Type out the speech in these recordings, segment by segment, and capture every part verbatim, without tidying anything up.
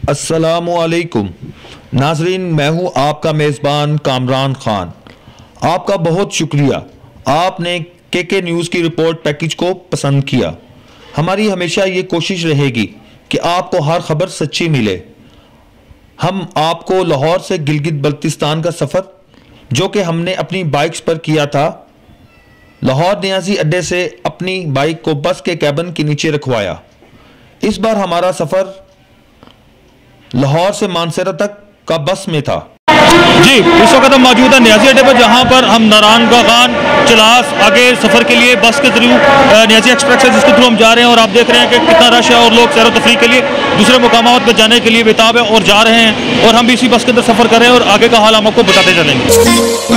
अस्सलामुअलैकुम नाजरीन, मैं हूं आपका मेज़बान कामरान खान। आपका बहुत शुक्रिया, आपने के के न्यूज़ की रिपोर्ट पैकेज को पसंद किया। हमारी हमेशा ये कोशिश रहेगी कि आपको हर खबर सच्ची मिले। हम आपको लाहौर से गिलगित बल्तिस्तान का सफ़र, जो कि हमने अपनी बाइक्स पर किया था, लाहौर नियाजी अड्डे से अपनी बाइक को बस के कैबिन के नीचे रखवाया। इस बार हमारा सफ़र लाहौर से मानसरा तक का बस में था। जी, इस वक्त हम मौजूद है नियाजी अड्डे पर, जहाँ पर हम नारान का खान चलास आगे सफ़र के लिए बस के थ्रू नियाजी एक्सप्रेस है जिसके थ्रू हम जा रहे हैं। और आप देख रहे हैं कि कितना रश है और लोग सैर तफरी के लिए दूसरे मुकामात पर जाने के लिए बेताब है और जा रहे हैं। और हम भी इसी बस के अंदर सफ़र कर रहे हैं और आगे का हाल हम आपको बताते चलेंगे।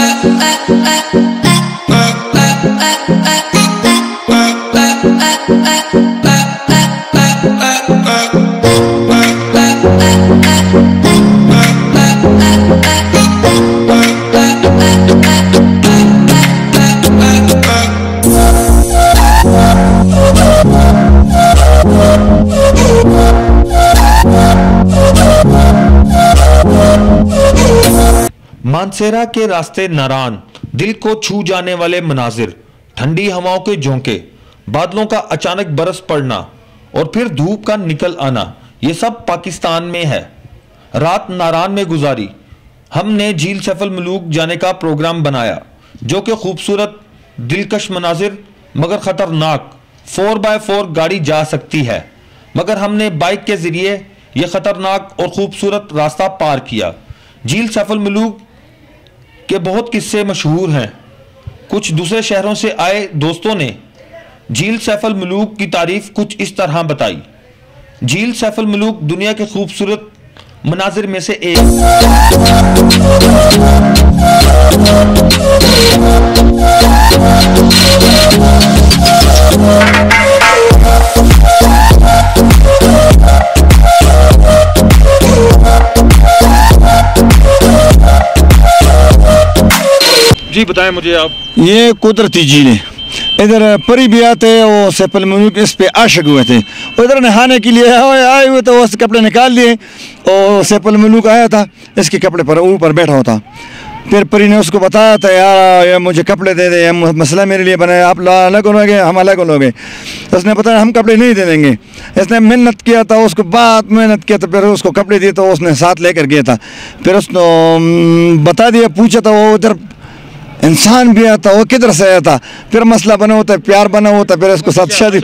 मानसेरा के रास्ते नारान, दिल को छू जाने वाले मनाजिर, ठंडी हवाओं के झोंके, बादलों का अचानक बरस पड़ना और फिर धूप का निकल आना, ये सब पाकिस्तान में है। रात नारान में गुजारी। हमने झील सैफुल मलूक जाने का प्रोग्राम बनाया, जो कि खूबसूरत, दिलकश मनाजिर मगर ख़तरनाक फोर बाय फोर गाड़ी जा सकती है, मगर हमने बाइक के ज़रिए यह ख़तरनाक और ख़ूबसूरत रास्ता पार किया। झील सैफुल मलूक के बहुत किस्से मशहूर हैं। कुछ दूसरे शहरों से आए दोस्तों ने झील सैफुल मलूक की तारीफ कुछ इस तरह बताई। झील सैफुल मलूक दुनिया के खूबसूरत मनाजिर में से एक। जी बताएं मुझे आप। ये कुदरती झील है। इधर परी भी आते वो सैफुल मलूक इस पे आशिक हुए थे, इधर नहाने के लिए आए हुए तो उसके कपड़े निकाल लिए और सैफुल मलूक आया था, इसके कपड़े पर ऊपर बैठा होता। फिर परी ने उसको बताया था, यार ये मुझे कपड़े दे दे, मसला मेरे लिए बनाया, आप अलग लोगे हम अलग लोगे। उसने बताया हम कपड़े नहीं दे देंगे। इसने मेहनत किया था, उसको बहुत मेहनत किया था, फिर उसको कपड़े दिए तो उसने साथ लेकर गया था। फिर उसने बता दिया, पूछा था वो उधर इंसान भी आता, वो किधर से आया था। फिर मसला बना होता है, प्यार बना होता है, फिर उसको साथ शादी।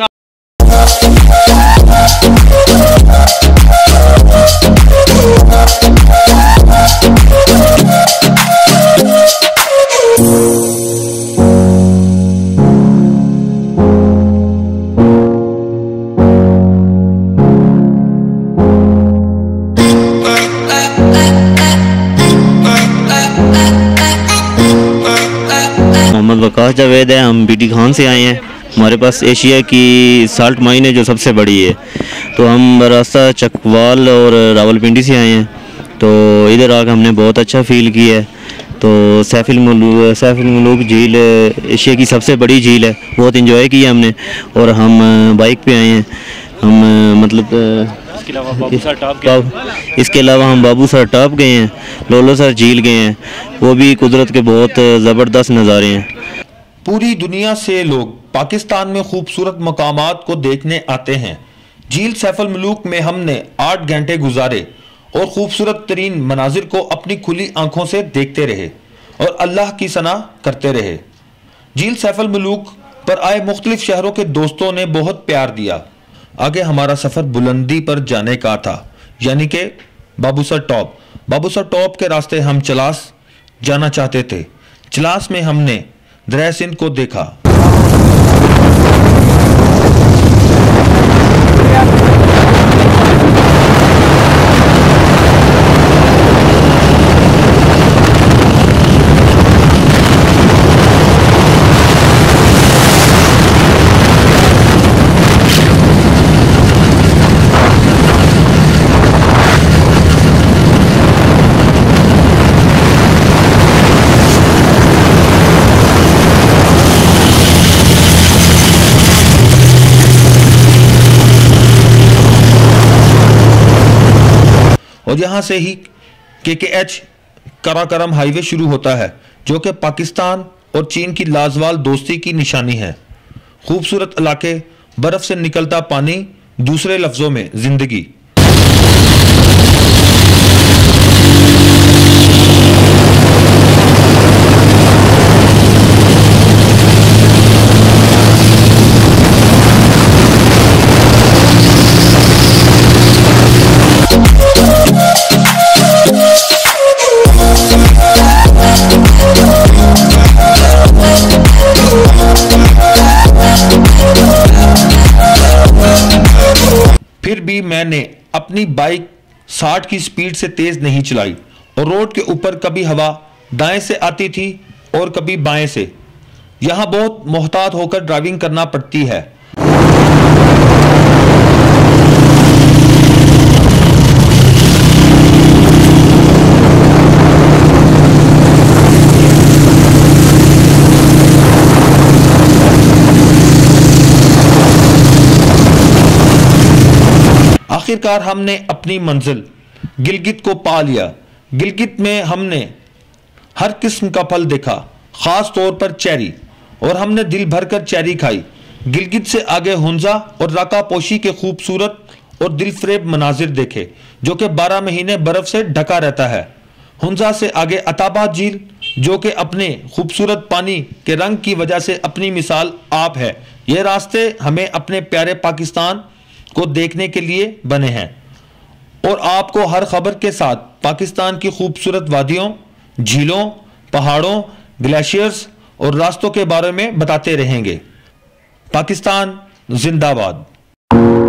वकास जावेद है, हम बीडी खान से आए हैं। हमारे पास एशिया की साल्ट माइन है जो सबसे बड़ी है। तो हम रास्ता चकवाल और रावलपिंडी से आए हैं, तो इधर आकर हमने बहुत अच्छा फील किया है। तो सैफुल मलूक सैफुल मलूक झील एशिया की सबसे बड़ी झील है, बहुत इंजॉय किया हमने। और हम बाइक पे आए हैं। हम मतलब इसके अलावा बाबू सर टॉप गए इसके अलावा हम बाबू सर टॉप गए हैं, लोलो सर झील गए हैं, वो भी कुदरत के बहुत ज़बरदस्त नज़ारे हैं। पूरी दुनिया से लोग पाकिस्तान में खूबसूरत मकामात को देखने आते हैं। झील सैफुल मलूक में हमने आठ घंटे गुजारे और खूबसूरत तरीन मनाजिर को अपनी खुली आंखों से देखते रहे और अल्लाह की सना करते रहे। झील सैफुल मलूक पर आए मुख्तलिफ शहरों के दोस्तों ने बहुत प्यार दिया। आगे हमारा सफ़र बुलंदी पर जाने का था, यानी कि बाबूसर टॉप। बाबूसर टॉप के रास्ते हम चलास जाना चाहते थे। चलास में हमने दरिया सिंध को देखा। और यहाँ से ही के के एच कराकरम हाईवे शुरू होता है, जो कि पाकिस्तान और चीन की लाजवाल दोस्ती की निशानी है। खूबसूरत इलाके, बर्फ से निकलता पानी, दूसरे लफ्जों में जिंदगी। फिर भी मैंने अपनी बाइक साठ की स्पीड से तेज नहीं चलाई और रोड के ऊपर कभी हवा दाएं से आती थी और कभी बाएं से। यहां बहुत मोहतात होकर ड्राइविंग करना पड़ती है। आखिरकार हमने अपनी मंजिल गिलगित को पा लिया। गिलगित में हमने हर किस्म का फल देखा, खास तौर पर चेरी, और हमने दिल भरकर चेरी खाई। गिलगित से आगे हुंजा और राका पोशी के खूबसूरत और दिलफरेब मनाजिर देखे, जो कि बारह महीने बर्फ से ढका रहता है। हुंजा से आगे अताबाद झील, जो कि अपने खूबसूरत पानी के रंग की वजह से अपनी मिसाल आप है। ये रास्ते हमें अपने प्यारे पाकिस्तान को देखने के लिए बने हैं और आपको हर खबर के साथ पाकिस्तान की खूबसूरत वादियों, झीलों, पहाड़ों, ग्लेशियर्स और रास्तों के बारे में बताते रहेंगे। पाकिस्तान जिंदाबाद।